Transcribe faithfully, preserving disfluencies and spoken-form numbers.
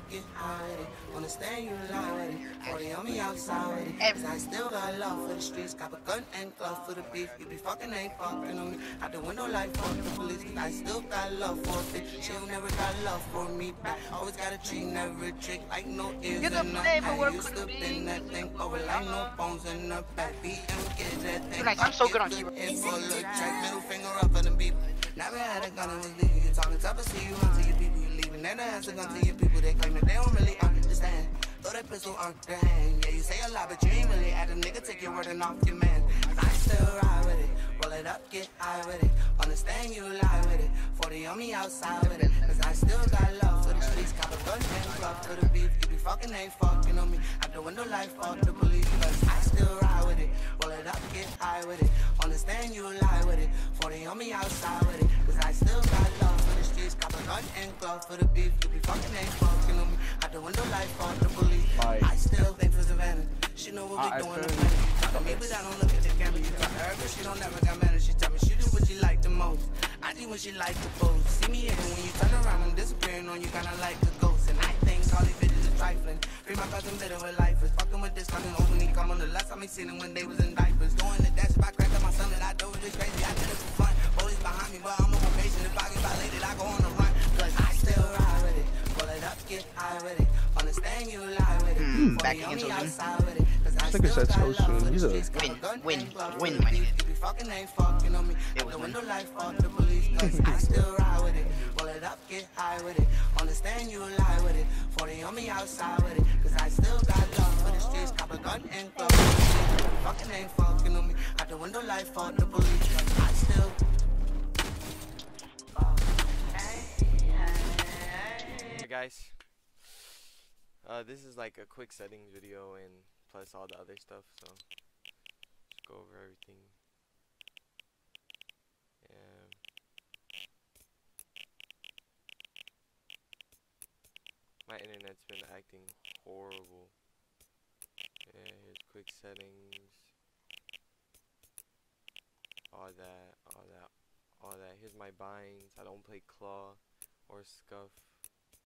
get high with it. Understand you lie with it. forty on me outside with it. Cause I still got love for the streets. Cop a gun and glove for the beef. You be fucking ain't fucking on me. Out the window like fuck the police. Cause I still got love for it. She don't never got love for me back. Always got a treat, never a trick. Like no ears in the I used to bend that thing over like no bones in the back. B M get that thing. Like, I'm so good on keyboard. It's full of track. Middle finger up for the people. Never had a gun and was leaving. You talking tough, I see you run to your people. You leaving. Never has a gun to your people. They claim that they don't really understand. Throw that pistol on their hand. Yeah, you say a lot, but you ain't really at a nigga. Take your word and off your man. I still ride with it. Roll it up, get high with it. Understand you lie with it. forty on me outside with it. Cause I still got love for the streets. Cop a gun and club for the beef. You be fucking ain't fucking on me. Out the window like fuck the police. Cause I still ride with it. Roll it up, get high with it. Understand you lie with it. forty on me outside with it. Cause I still got love for the streets. Cop a gun and glove for the beef. You be fucking ain't fucking on me. Out the window like fuck the police. I still think for Savannah. She know what we doing. Talk to me, but I don't look at the camera. You talk to her, but she don't never got mad. She tell me she do what she like the most. I do what she like to pose. See me even when you turn around, I'm disappearing on you, kinda like a ghost. And I think all these bitches are trifling. Free my cousin bitter with lifers. Fucking with this fucking opening. Come on the last time I seen them when they was in diapers. Doing the dash if I cracked up my son that I do it is crazy. I did it for fun. Police behind me, but I'm on probation. If I get violated, I go on the run. Cause I still ride with it. Pull it up, get high with it. Understand you lie with it. Mm, back against outside with it. Cause I think it's that so soon. He's a win, win, win, my nigga. You be fucking ain't fucking on me. It was the win. window like fuck the police. Cause I still ride with it. Pull it up, get high with it. Understand you lie with it. forty on me outside with it. Cause I still got love for the streets. Cop a gun and glove for the streets. You be fucking ain't fucking on me. Out the window like fuck the police. Cause I still. Hey guys, uh, this is like a quick settings video and plus all the other stuff, so just go over everything. And my internet's been acting horrible. Yeah, here's quick settings, all that, all that, all that. Here's my binds. I don't play claw or scuff.